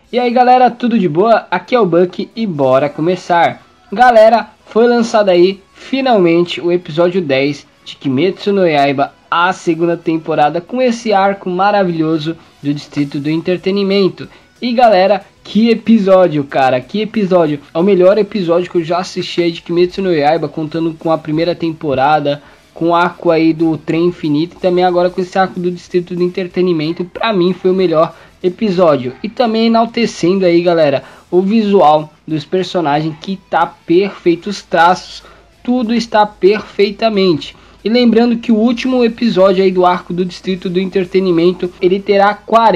E aí galera, tudo de boa? Aqui é o Buck e bora começar. Galera, foi lançado aí finalmente o episódio 10 de Kimetsu no Yaiba, a segunda temporada, com esse arco maravilhoso do Distrito do Entretenimento. E galera, que episódio, cara, que episódio! É o melhor episódio que eu já assisti de Kimetsu no Yaiba, contando com a primeira temporada, com o arco aí do Trem Infinito e também agora com esse arco do Distrito do Entretenimento. Pra mim foi o melhor episódio. E também enaltecendo aí, galera, o visual dos personagens, que tá perfeito, os traços, tudo está perfeitamente. E lembrando que o último episódio aí do arco do Distrito do Entretenimento, ele terá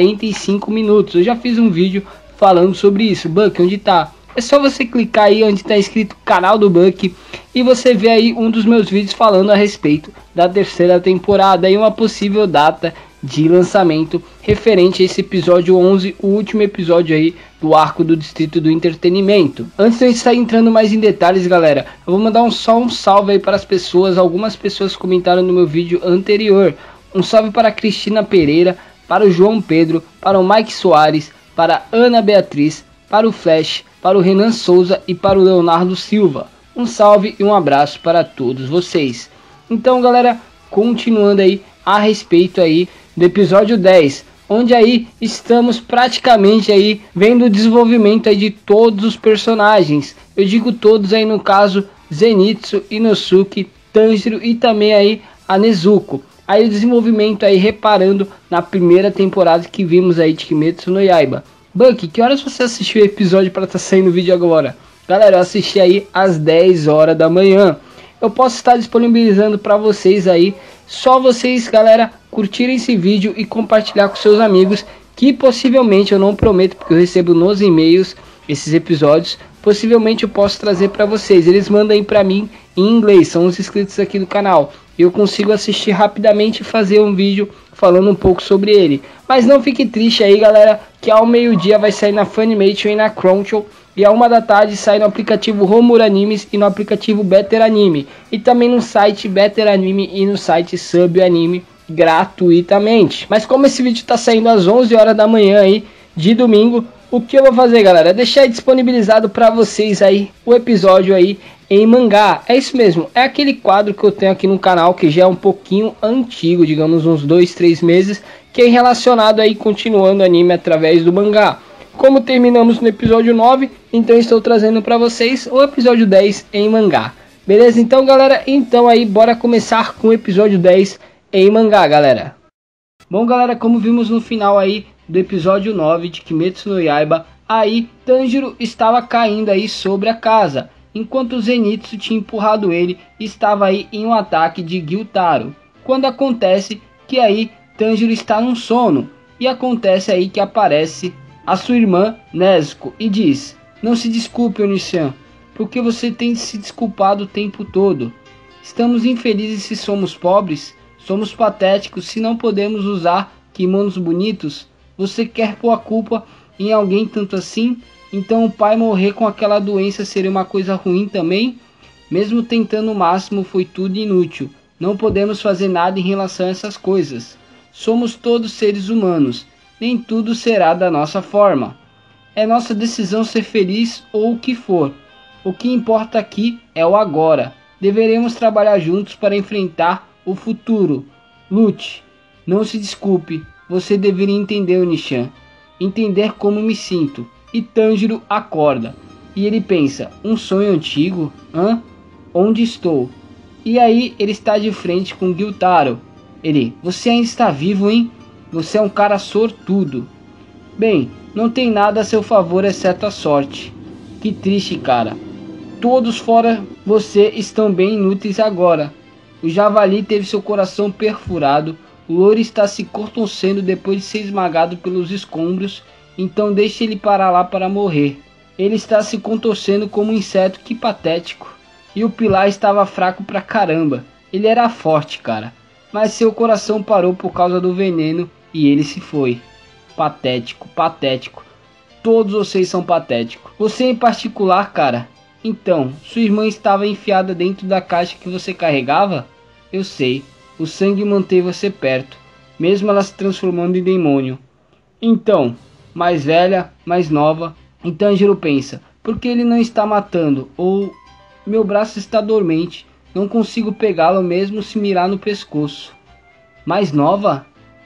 45 minutos. Eu já fiz um vídeo falando sobre isso. Buck, onde tá? É só você clicar aí onde está escrito canal do Buck e você vê aí um dos meus vídeos falando a respeito da terceira temporada e uma possível data de lançamento referente a esse episódio 11, o último episódio aí do arco do Distrito do Entretenimento. Antes de eu estar entrando mais em detalhes, galera, eu vou mandar um salve aí para as pessoas. Algumas pessoas comentaram no meu vídeo anterior. Um salve para a Cristina Pereira, para o João Pedro, para o Mike Soares, para a Ana Beatriz, para o Flash, para o Renan Souza e para o Leonardo Silva. Um salve e um abraço para todos vocês. Então galera, continuando aí a respeito aí do episódio 10, onde aí estamos praticamente aí vendo o desenvolvimento aí de todos os personagens. Eu digo todos aí, no caso Zenitsu, Inosuke, Tanjiro e também aí a Nezuko. Aí o desenvolvimento aí reparando na primeira temporada que vimos aí de Kimetsu no Yaiba. Buck, que horas você assistiu o episódio para estar saindo o vídeo agora? Galera, eu assisti aí às 10 horas da manhã. Eu posso estar disponibilizando para vocês aí. Só vocês, galera, curtirem esse vídeo e compartilhar com seus amigos, que possivelmente, eu não prometo porque eu recebo nos e-mails esses episódios, possivelmente eu posso trazer para vocês. Eles mandam aí para mim em inglês, são os inscritos aqui do canal. Eu consigo assistir rapidamente e fazer um vídeo falando um pouco sobre ele. Mas não fique triste aí, galera, que ao meio-dia vai sair na Funimation e na Crunchyroll. E à 1 da tarde sai no aplicativo Homura Animes e no aplicativo Better Anime. E também no site Better Anime e no site Sub Anime gratuitamente. Mas como esse vídeo está saindo às 11 horas da manhã aí de domingo, o que eu vou fazer, galera? Deixar disponibilizado para vocês aí o episódio aí em mangá. É isso mesmo, é aquele quadro que eu tenho aqui no canal que já é um pouquinho antigo, digamos uns 2-3 meses, que é relacionado aí continuando anime através do mangá. Como terminamos no episódio 9, então estou trazendo para vocês o episódio 10 em mangá. Beleza? Então, galera, então aí bora começar com o episódio 10 em mangá, galera. Bom, galera, como vimos no final aí do episódio 9 de Kimetsu no Yaiba, aí Tanjiro estava caindo aí sobre a casa, enquanto o Zenitsu tinha empurrado ele e estava aí em um ataque de Gyutaro. Quando acontece que aí Tanjiro está num sono, e acontece aí que aparece a sua irmã Nezuko e diz: "Não se desculpe, Onisan, porque você tem se desculpado o tempo todo. Estamos infelizes se somos pobres, somos patéticos se não podemos usar kimonos bonitos. Você quer pôr a culpa em alguém tanto assim? Então o pai morrer com aquela doença seria uma coisa ruim também? Mesmo tentando o máximo, foi tudo inútil. Não podemos fazer nada em relação a essas coisas. Somos todos seres humanos. Nem tudo será da nossa forma. É nossa decisão ser feliz ou o que for. O que importa aqui é o agora. Deveremos trabalhar juntos para enfrentar o futuro. Lute. Não se desculpe. Você deveria entender, Onishan. Entender como me sinto." E Tanjiro acorda. E ele pensa: um sonho antigo? Hã? Onde estou? E aí ele está de frente com Gyutaro. Ele: "Você ainda está vivo, hein? Você é um cara sortudo." "Bem, não tem nada a seu favor exceto a sorte." "Que triste, cara. Todos fora você estão bem inúteis agora. O javali teve seu coração perfurado. O louro está se contorcendo depois de ser esmagado pelos escombros. Então deixe ele parar lá para morrer. Ele está se contorcendo como um inseto, que patético. E o pilar estava fraco pra caramba. Ele era forte, cara. Mas seu coração parou por causa do veneno e ele se foi. Patético, patético. Todos vocês são patéticos. Você em particular, cara. Então, sua irmã estava enfiada dentro da caixa que você carregava? Eu sei. O sangue manteve você perto, mesmo ela se transformando em demônio. Então, mais velha, mais nova. E Tanjiro pensa, por que ele não está matando? Ou meu braço está dormente, não consigo pegá-lo mesmo se mirar no pescoço. Mais nova?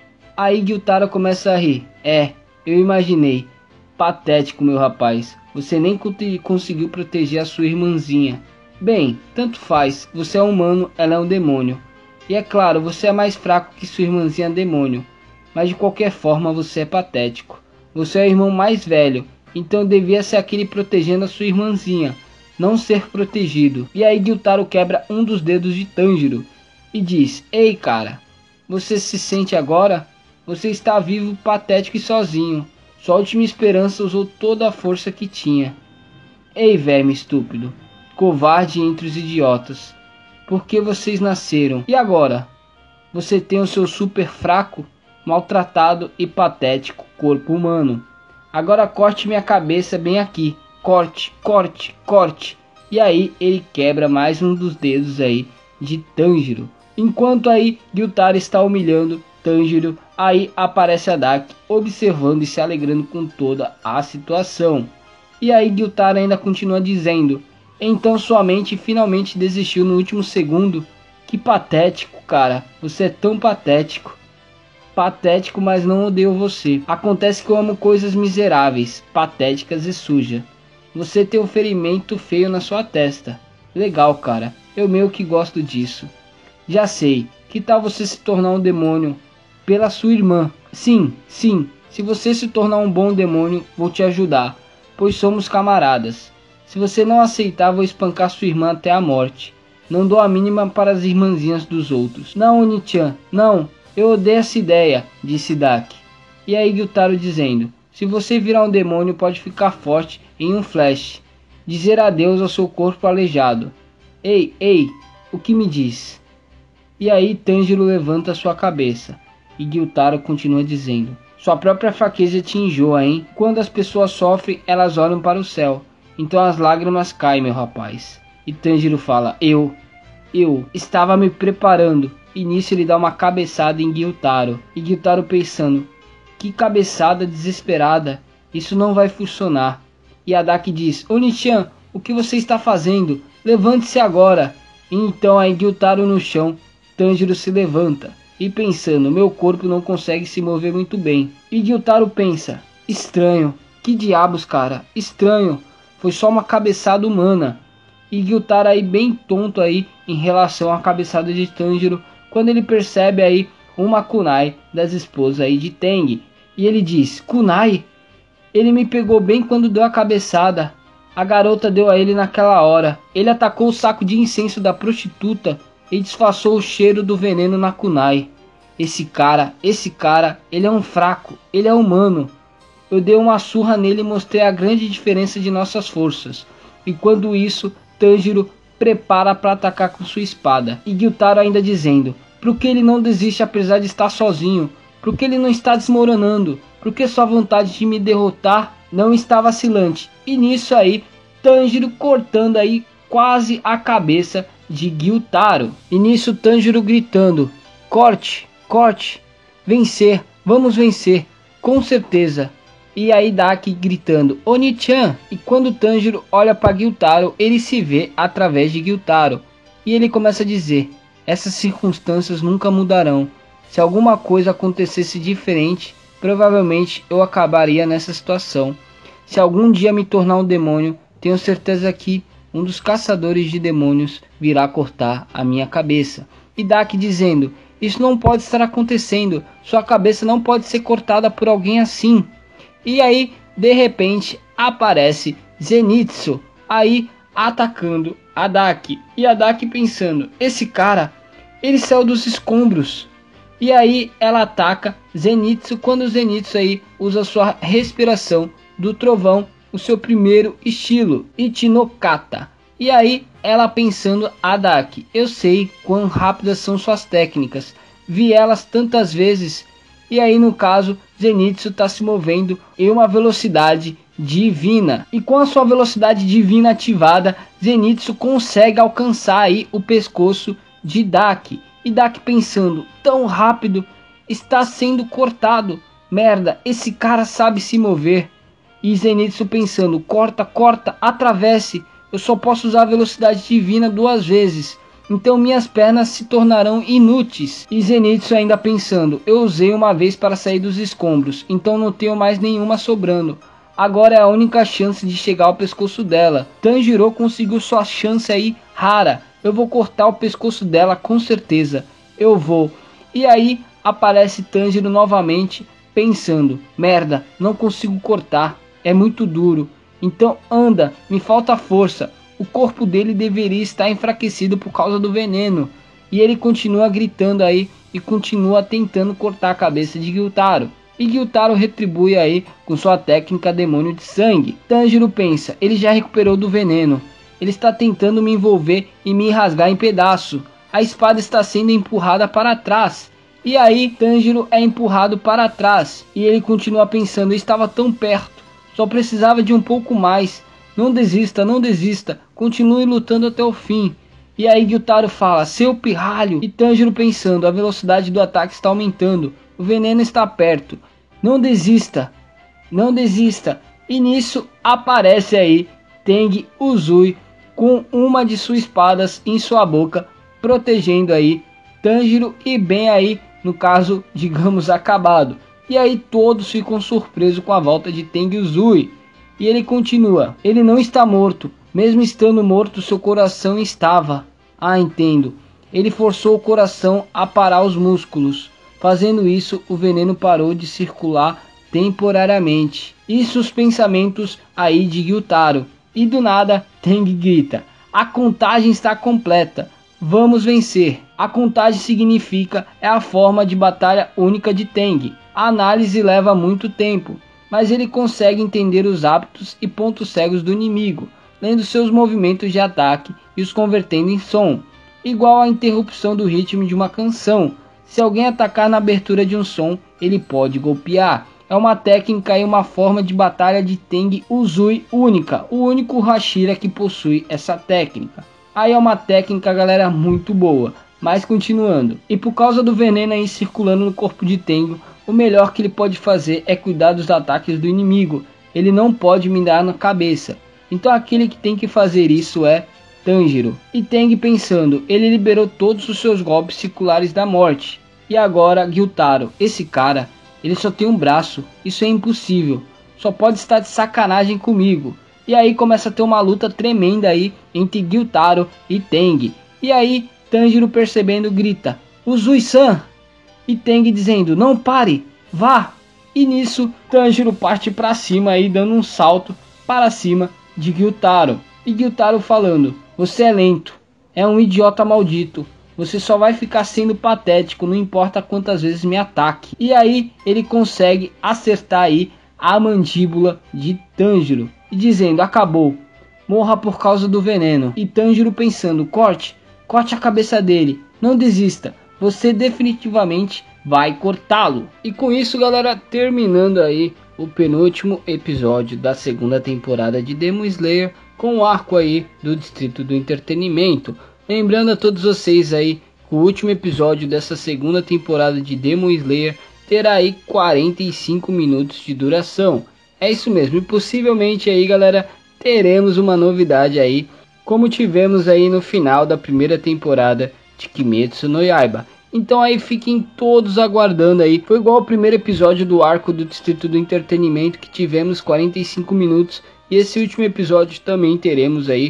Aí Gyutaro começa a rir. Eu imaginei. Patético, meu rapaz. Você nem conseguiu proteger a sua irmãzinha. Bem, tanto faz. Você é humano, ela é um demônio. E é claro, você é mais fraco que sua irmãzinha demônio. Mas de qualquer forma, você é patético. Você é o irmão mais velho. Então devia ser aquele protegendo a sua irmãzinha. Não ser protegido. E aí Gyutaro quebra um dos dedos de Tanjiro. E diz, ei cara, você se sente agora? Você está vivo, patético e sozinho. Sua última esperança usou toda a força que tinha. Ei, verme estúpido, covarde entre os idiotas. Por que vocês nasceram? E agora? Você tem o seu super fraco, maltratado e patético corpo humano. Agora corte minha cabeça bem aqui. Corte, corte, corte. E aí ele quebra mais um dos dedos aí de Tanjiro. Enquanto aí Gyutaro está humilhando Tanjiro, aí aparece a Daki observando e se alegrando com toda a situação. E aí Gyutaro ainda continua dizendo, então sua mente finalmente desistiu no último segundo. Que patético, cara, você é tão patético. Patético, mas não odeio você. Acontece que eu amo coisas miseráveis, patéticas e sujas. Você tem um ferimento feio na sua testa. Legal, cara, eu meio que gosto disso. Já sei, que tal você se tornar um demônio pela sua irmã? Sim, se você se tornar um bom demônio, vou te ajudar, pois somos camaradas. Se você não aceitar, vou espancar sua irmã até a morte. Não dou a mínima para as irmãzinhas dos outros. Não, Oni-chan, não, eu odeio essa ideia, disse Daki. E aí Gyutaro dizendo, se você virar um demônio, pode ficar forte em um flash. Dizer adeus ao seu corpo aleijado. Ei, o que me diz? E aí Tanjiro levanta sua cabeça. E Gyutaro continua dizendo, sua própria fraqueza te enjoa, hein? Quando as pessoas sofrem, elas olham para o céu. Então as lágrimas caem, meu rapaz. E Tanjiro fala, eu estava me preparando. E nisso ele dá uma cabeçada em Gyutaro. E Gyutaro pensando, que cabeçada desesperada. Isso não vai funcionar. E Daki diz, Oni-chan, o que você está fazendo? Levante-se agora. E então aí Gyutaro no chão, Tanjiro se levanta. E pensando, meu corpo não consegue se mover muito bem. E Gyutaro pensa, estranho, que diabos cara, estranho, foi só uma cabeçada humana. E Gyutaro aí bem tonto aí em relação à cabeçada de Tanjiro, quando ele percebe aí uma kunai das esposas aí de Teng. E ele diz, kunai? Ele me pegou bem quando deu a cabeçada. A garota deu a ele naquela hora. Ele atacou o saco de incenso da prostituta e disfarçou o cheiro do veneno na kunai. Esse cara, ele é um fraco, ele é humano. Eu dei uma surra nele e mostrei a grande diferença de nossas forças. E quando isso, Tanjiro prepara para atacar com sua espada. E Gyutaro ainda dizendo, por que ele não desiste apesar de estar sozinho? Por que ele não está desmoronando? Porque sua vontade de me derrotar não está vacilante. E nisso aí, Tanjiro cortando aí quase a cabeça de Gyutaro. E nisso Tanjiro gritando, corte, corte, vencer, vamos vencer, com certeza. E aí Daki gritando, Oni-chan. E quando Tanjiro olha para Gyutaro, ele se vê através de Gyutaro. E ele começa a dizer, essas circunstâncias nunca mudarão. Se alguma coisa acontecesse diferente, provavelmente eu acabaria nessa situação. Se algum dia me tornar um demônio, tenho certeza que um dos caçadores de demônios virá cortar a minha cabeça. E Daki dizendo, isso não pode estar acontecendo, sua cabeça não pode ser cortada por alguém assim. E aí, de repente, aparece Zenitsu, aí atacando a Daki. E a Daki pensando, esse cara, ele saiu dos escombros. E aí ela ataca Zenitsu, quando Zenitsu aí usa sua respiração do trovão, o seu primeiro estilo, Ichinokata. E aí ela pensando, a Daki, eu sei quão rápidas são suas técnicas, vi elas tantas vezes. E aí no caso, Zenitsu está se movendo em uma velocidade divina. E com a sua velocidade divina ativada, Zenitsu consegue alcançar aí o pescoço de Daki. E Daki pensando, tão rápido, está sendo cortado. merda, esse cara sabe se mover. E Zenitsu pensando, corta, corta, atravesse, eu só posso usar a velocidade divina 2 vezes, então minhas pernas se tornarão inúteis. E Zenitsu ainda pensando, eu usei uma vez para sair dos escombros, então não tenho mais nenhuma sobrando. Agora é a única chance de chegar ao pescoço dela. Tanjiro conseguiu sua chance aí rara. Eu vou cortar o pescoço dela com certeza. Eu vou. E aí aparece Tanjiro novamente pensando, merda, não consigo cortar. É muito duro. Então anda, me falta força. O corpo dele deveria estar enfraquecido por causa do veneno. E ele continua gritando aí e continua tentando cortar a cabeça de Gyutaro. E Gyutaro retribui aí com sua técnica demônio de sangue. Tanjiro pensa, ele já recuperou do veneno. Ele está tentando me envolver e me rasgar em pedaço. A espada está sendo empurrada para trás. E aí Tanjiro é empurrado para trás. E ele continua pensando, eu estava tão perto. Só precisava de um pouco mais. Não desista, não desista. Continue lutando até o fim. E aí Gyutaro fala, seu pirralho. E Tanjiro pensando, a velocidade do ataque está aumentando. O veneno está perto. Não desista. Não desista. E nisso aparece aí Tengen Uzui com uma de suas espadas em sua boca, protegendo aí Tanjiro e bem aí, no caso, digamos, acabado. E aí todos ficam surpresos com a volta de Tengen Uzui. E ele continua, ele não está morto. Mesmo estando morto, seu coração estava. Ah, entendo. Ele forçou o coração a parar os músculos. Fazendo isso, o veneno parou de circular temporariamente. Isso os pensamentos aí de Gyutaro. E do nada, Tengen grita, a contagem está completa. Vamos vencer. A contagem significa é a forma de batalha única de Tengen. A análise leva muito tempo, mas ele consegue entender os hábitos e pontos cegos do inimigo, lendo seus movimentos de ataque e os convertendo em som, igual a interrupção do ritmo de uma canção. Se alguém atacar na abertura de um som, ele pode golpear. É uma técnica e uma forma de batalha de Tengen Uzui única, o único Hashira que possui essa técnica. Aí é uma técnica, galera, muito boa. Mas continuando, e por causa do veneno aí circulando no corpo de Tengen, o melhor que ele pode fazer é cuidar dos ataques do inimigo. Ele não pode mirar na cabeça. Então aquele que tem que fazer isso é Tanjiro. E Tengen pensando, ele liberou todos os seus golpes circulares da morte. E agora Gyutaro, esse cara, ele só tem um braço, isso é impossível. Só pode estar de sacanagem comigo. E aí começa a ter uma luta tremenda aí entre Gyutaro e Tengen. E aí Tanjiro percebendo grita, Uzui-san! E Tengen dizendo, não pare, vá! E nisso Tanjiro parte para cima aí dando um salto para cima de Gyutaro. E Gyutaro falando, você é lento, é um idiota maldito. Você só vai ficar sendo patético, não importa quantas vezes me ataque. E aí ele consegue acertar aí a mandíbula de Tanjiro. E dizendo, acabou, morra por causa do veneno. E Tanjiro pensando, corte a cabeça dele, não desista. Você definitivamente vai cortá-lo. E com isso, galera, terminando aí o penúltimo episódio da segunda temporada de Demon Slayer, com o arco aí do Distrito do Entretenimento. Lembrando a todos vocês aí, o último episódio dessa segunda temporada de Demon Slayer terá aí 45 minutos de duração. É isso mesmo, e possivelmente aí, galera, teremos uma novidade aí, como tivemos aí no final da primeira temporada de Kimetsu no Yaiba. Então aí fiquem todos aguardando aí. Foi igual ao primeiro episódio do arco do Distrito do Entretenimento, que tivemos 45 minutos. E esse último episódio também teremos aí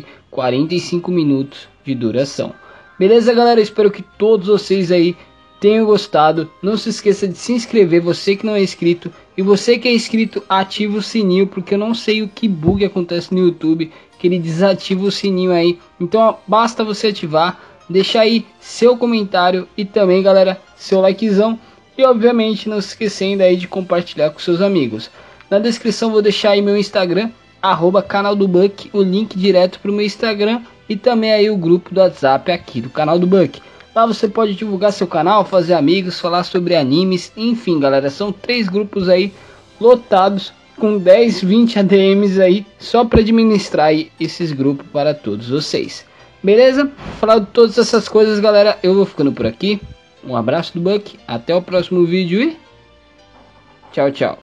45 minutos de duração. Beleza, galera? Espero que todos vocês aí tenham gostado. Não se esqueça de se inscrever, você que não é inscrito. E você que é inscrito, ativa o sininho, porque eu não sei o que bug acontece no YouTube, que ele desativa o sininho aí. Então basta você ativar. Deixa aí seu comentário e também, galera, seu likezão. E obviamente não se esquecendo aí de compartilhar com seus amigos. Na descrição vou deixar aí meu Instagram, @canal do Buck, o link direto para o meu Instagram. E também aí o grupo do WhatsApp aqui do canal do Buck. Lá você pode divulgar seu canal, fazer amigos, falar sobre animes. Enfim, galera, são 3 grupos aí lotados com 10, 20 ADMs aí, só para administrar aí esses grupos para todos vocês. Beleza? Falando de todas essas coisas, galera, eu vou ficando por aqui. Um abraço do Buck, até o próximo vídeo e Tchau, tchau.